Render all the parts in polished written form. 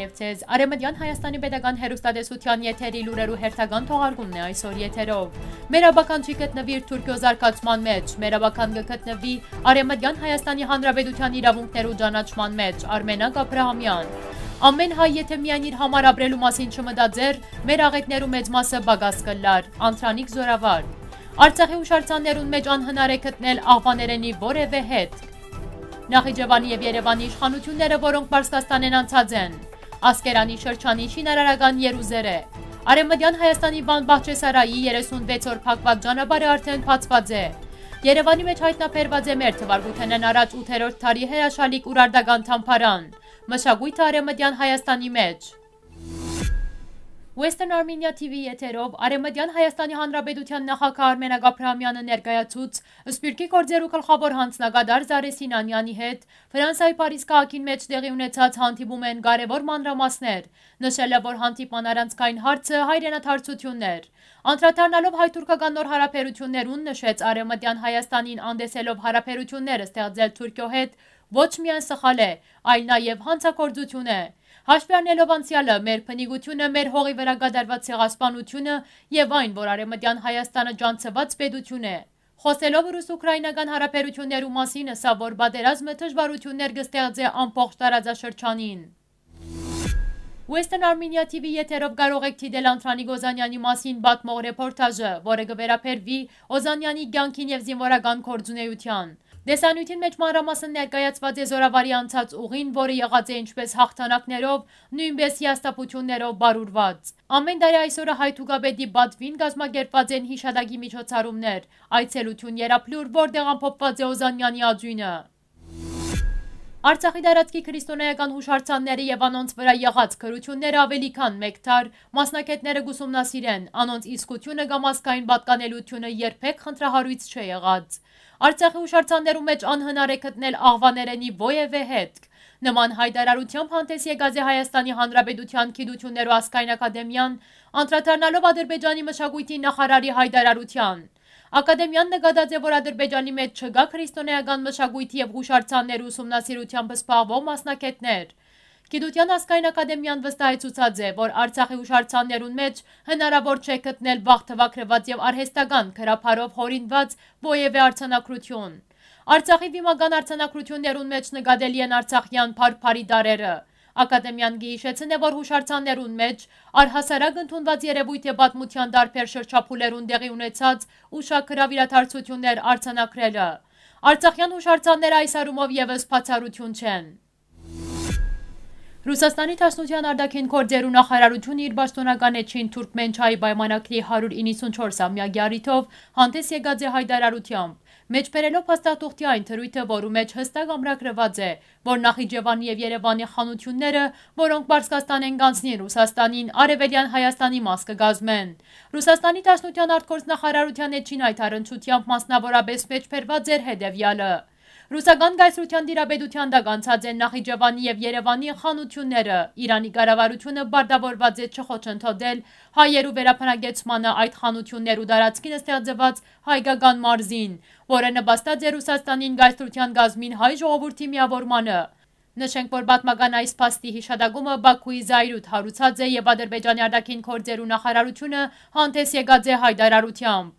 Բարև ձեզ, Արևմտեան Հայաստանի պետական հեռուստատեսության եթերի լուրերու հերթական թողարկումն է այսօր եթերով։ Մեր ապագան չի գտնվի Թուրքիոյ զարգացման մեջ, մեր ապագան կգտնվի Արևմտյան Հայաստանի Հանրապետության իրավունքներու ճանաչման մեջ, Արմենակ Աբրահամեան։ Ամեն հայ եթե միայն իր համար ապրելու մասին չմտածեր, մեր աղետներու մեծ մասը պակաս ըլլար, Անդրանիկ Զօրավար։ Արցախի հուշարձաններուն մեջ անհնար է գտնել աղվաներենի որևէ հետ։ Նախիջևանի եւ Երևանի իշխանությունները, որոնք Պարսկաստանեն անցած են, Ասկերանի շրջանի շինարարական եռուզեռ է։ Արեւմտեան Հայաստանի Վան-Պահչեսարայի 36 օր փակված ճանապարհը արդեն բացված է։ Երևանի մեջ հայտնաբերված է մեր թվարկութենեն առաջ 8-րդ դարի հրաշալիք ուրարտական թամփարան, մշակույթը Արևմտյան Հայաստանի մեջ։ Western Armenia TV եթերով Արևմտյան Հայաստանի Հանրապետության նախագահ Արմենակ Աբրահամեանը ներկայացուց Սպիրկի գործերու գլխավոր հանձնագետար Զարեսինանյանի հետ Ֆրանսիայի Փարիզ քաղաքին մեջ տեղի ունեցած հանդիպում են կարևոր մանրամասներ, նշել է, որ հանդիպման առանցքային հարցը հայրենադարձություններ։ Անդրադառնալով հայ-թուրքական նոր հարաբերություններուն նշեց Արևմտյան Հայաստանին անդեսելով հարաբերությունները ստեղծել Թուրքիոյ հետ ոչ միայն սխալ է, այլ նաև հանցագործություն է։ Հաշվի առնելով անցյալը, մեր փնիկությունը, մեր հողի վրա կատարված ցեղասպանությունը եւ այն, որ Արևմտյան Հայաստանը ջանցված պետություն է։ Խոսելով ռուս-ուկրաինական հարաբերություններու մասին, ասա, որ պատերազմը դժվարություններ կստեղծի ամբողջ տարածաշրջանին։ Western Armenia TV եթերով կարող եք դիտել Անդրանիկ Զօրավարի մասին պատմող ռեպորտաժը, որը կվերապերվի Զօրավարի կյանքին եւ զինվորական գործունեության։ Դեսանյութին մեջ մանրամասն ներկայացված է Զօրավարի անցած ուղին, որը եղած է ինչպես հաղթանակներով, նույնպես հիասթափություններով բարուրված։ Ամեն տարի այսօրը հայ-թուրքապետի բադվին կազմակերպված են հիշատակի միջոցառումներ, այցելություն երապլուր, որտեղ ամփոփված է Զօրավարի աջույնը։ Արցախի տարածքի քրիստոնեական հուշարձանները եւ անոնց վրա եղած քրությունները ավելի քան մեկ դար մասնակիցները կուսումնասիրեն, անոնց իսկությունը կամ ազգային պատկանելությունը երբեք խնդրահարույց չէ եղած։ Արցախի հուշարձաններու մեջ անհնար է գտնել աղվաներենի որևէ հետք։ Նման հայտարարությամբ հանդես եկած է Հայաստանի Հանրապետության գիտություններու ազգային ակադեմիան, անդրադառնալով Ադրբեջանի մշակույթի նախարարի հայտարարության։ Ակադեմիան նկատած է, որ Ադրբեջանի մեջ չկա քրիստոնեական մշակույթի եւ հուշարձաններու ուսումնասիրությամբ զբաղվող մասնակիցներ։ Գիտության ազգային ակադեմիան վստահեցուցած է, որ Արցախի հուշարձաններուն մեջ հնարավոր չէ գտնել վաղ թվակրված եւ արհեստական քրափարով հորինված որևէ արձանագրություն։ Արցախի վիմական արձանագրություններուն մեջ նկատելի են արցախյան փարփարի դարերը։ Ակադեմիան գիշեցն է, որ հուշարձաններուն մեջ առհասարակ ընդունված երևույթ է պատմության տարբեր շրջափուլերուն տեղի ունեցած ուշագրավ իրադարձություններ արձանագրելը։ Արցախյան հուշարձանները այս առումով եւս բացառություն չեն։ Ռուսաստանի Դաշնության արտաքին գործերու նախարարությունը իր պաշտոնական էջին Թուրքմենչայի պայմանագրի 194-ամյակի առիթով հանդես եկած է հայտարարությամբ, մեջբերելով փաստաթուղթի այն թրույթը, որու մեջ հստակ ամրագրված է, որ Նախիջևանի եւ Երևանի խանությունները, որոնք Պարսկաստան են կանցնին Ռուսաստանին, Արևելեան Հայաստանի մաս կգազմեն։ Ռուսաստանի Դաշնության արտգործնախարարության էջին այդ առընչությամբ մասնավորապես մեջբերված էր հետևյալը. Ռուսական գայսրության դիրապետության տակ անցած են Նախիջևանի եւ Երևանի խանությունները, Իրանի կառավարությունը պարտավորված է չխոչընդոտել հայերու վերաբնակեցմանը այդ խանություններու տարածքին ստեղծված հայկական մարզին, որը նպաստած է Ռուսաստանին գայսրության գազմին հայ ժողովրդի միավորմանը։ Նշենք, որ պատմական այս փաստի հիշատակումը Բաքուի զայրույթ հարուցած է եւ Ադրբեջանի արտաքին գործերու նախարարությունը հանդես եկած է հայտարարությամբ։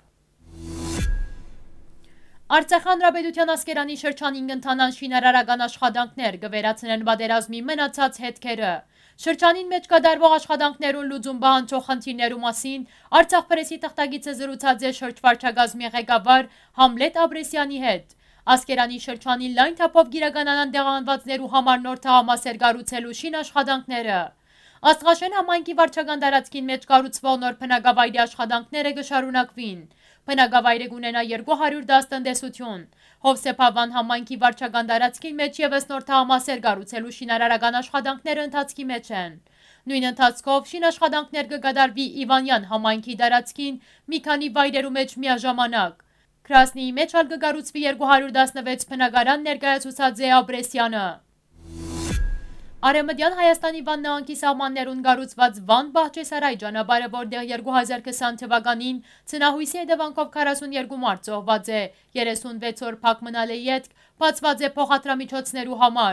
Արցախ հանրապետության Ասկերանի շրջանին կընթանան շինարարական աշխատանքներ, կվերացնեն պատերազմի մնացած հետքերը։ Շրջանին մեջ կատարվող աշխատանքներուն լուծում պահանջող խնդիրներու մասին Արցախ պրեսի թղթակիցը զրուցած է շրջվարչակազմի ղեկավար Համլետ Աբրեսյանի հետ։ Ասկերանի շրջանին լայն թափով գիրականանան տեղանվածներու համար նոր թաղամասեր կառուցելու շինաշխատանքները։ Աստղաշեն համայնքի վարչական տարածքին մեջ կառուցվող նոր բնակավայրի աշխատանքները կշարունակվին։ Բնակավայրը կունենա 210 տնտեսություն։ Հովսեփավան համայնքի վարչական տարածքին մեջ եւս նոր թաղամասեր կառուցելու շինարարական աշխատանքները ընթացքի մեջ են։ Նույն ընթացքով շինաշխատանքներ կկատարվի Իվանյան համայնքի տարածքին մի քանի վայրերու մեջ միաժամանակ։ Կրասնիի մեջ ալ կկառուցվի 216 բնակարան, ներկայացուցած է Աբրեսյանը։ Արևմտյան Հայաստանի Վան-Պահչեսարայի սահմաններուն կառուցված Վան-Պահչեսարայի ճանապարհը, որտեղ 2020 թվականին ցնահույսի հետևանքով 42 մարդ զոհված է, 36 օր փակ մնալ է ետք, բացված է փոխադրամիջոցներու համար։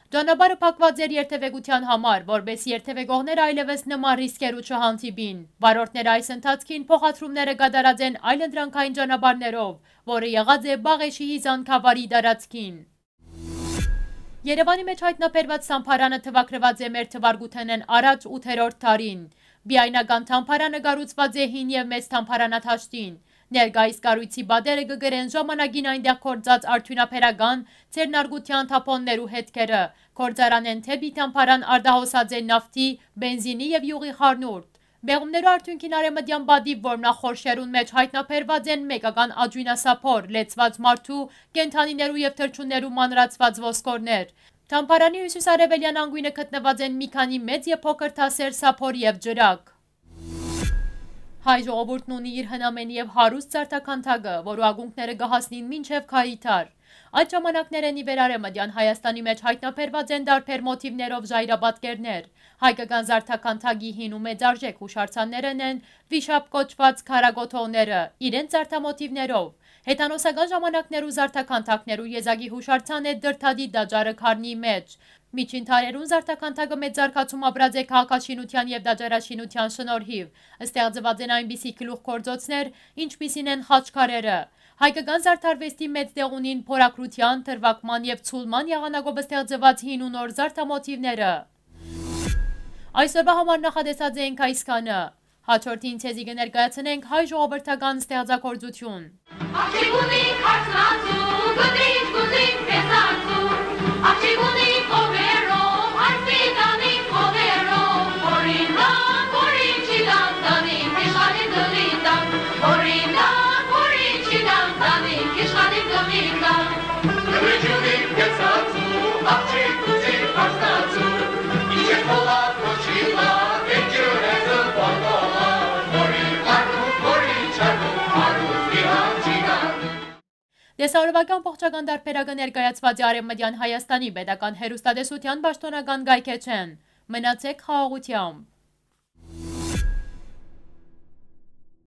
Ճանապարհը փակված էր երթևեկության համար, որբեսի երթևեկողները այլևս նման ռիսկերու չհանդիպին։ Վարորդները այս ընթացքին փոխադրումները կատարած են այլընտրանքային ճանապարհներով, որը եղած է Բաղեշի հիզան-Քավարի տարածքին։ Երևանի մեջ հայտնաբերված թամփարանը թվակրված է մեր թվարկութենեն առաջ 8-րդ դարին։ Բիայնական թամփարանը կառուցված է հին եւ մեծ թամփարանաթաշտին։ Ներկայիս կառույցի բադերը կգրեն ժամանակին այնտեղ կորցած արդյունաբերական ցերնարգության թափոններու հետքերը։ Կորցարանեն թեպի թամփարան արդահոսած է նավթի, բենզինի եւ յուղի խառնուրդ։ Բեղումներու արդյունքին արևմտյան բադի որմնախորշերուն մեջ հայտնաբերված են մեկական աջույնասափոր, լեցված մարդու, կենդանիներու եւ թռչուններու մանրացված ոսկորներ։ Թամփարանի հյուսիսարևելյան անգույնը գտնված են մի քանի մեծ եւ փոքր թասեր սափոր եւ ջրակ։ Հայ ժողովուրդն ունի իր հնամենի եւ հարուստ զարդաքանդակը, որու ակունքները կհասնին մինչեւ քարիթար։ Այդ ժամանակներեն ի վեր Արևմտյան Հայաստանի մեջ հայտնաբերված են տարբեր մոտիվներով ժայռապատկերներ։ Հայկական զարդաքանդակի հին ու մեծարժեք հուշարձաններն են վիշապ կոչված քարագոթողները, իրենց զարդամոտիվներով։ Հետանոսական ժամանակներու զարդաքանդակներու եզակի հուշարձան է դրթադի դաջարը քարնի մեջ։ Միջին թարերուն զարդաքանդակը մեծ զարգացում ապրած է քաղաքաշինության եւ դաջարաշինության շնորհիվ։ Ստեղծված են այնպիսի գլուխ գործոցներ, ինչպիսին են խաչքարերը։ Հայկական զարդարվեստի մեծ տեղ ունին փորագրության, թրվակման եւ ցուլման եղանակով ստեղծված հին ու նոր զարդամոտիվները։ Այսօրվա համար նախադեսած ենք այսքանը։ Հաջորդին ցեզի կներկայացնենք հայ ժողովրդական ստեղծագործություն։ Տեսարովական փոխչական դարբերակը ներկայացված է Արևմտյան Հայաստանի պետական հեռուստատեսության պաշտոնական կայքէջեն։ Մնացեք խաղաղությամբ։